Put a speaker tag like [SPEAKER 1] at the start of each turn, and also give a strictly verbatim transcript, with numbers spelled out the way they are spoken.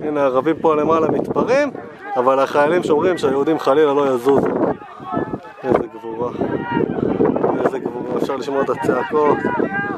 [SPEAKER 1] הנה הערבים פה למעלה מתפרעים, אבל החיילים שומרים שהיהודים חלילה לא יזוזו. איזה גבורה. איזה גבורה, אפשר לשמוע את הצעקות.